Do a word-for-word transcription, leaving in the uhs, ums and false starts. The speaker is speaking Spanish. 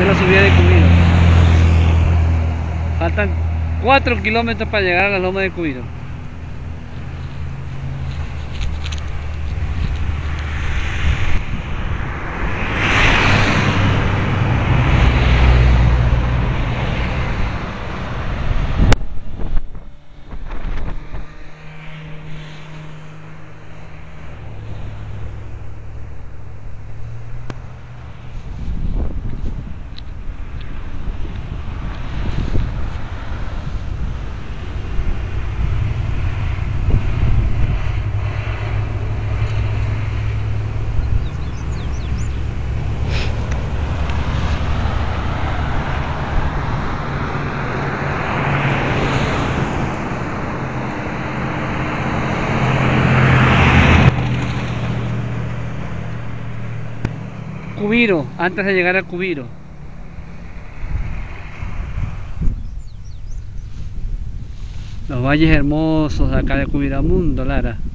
Esta es la subida de Cubiro. Faltan cuatro kilómetros para llegar a la loma de Cubiro. Cubiro, antes de llegar a Cubiro. Los valles hermosos de acá de Cubiramundo, Lara.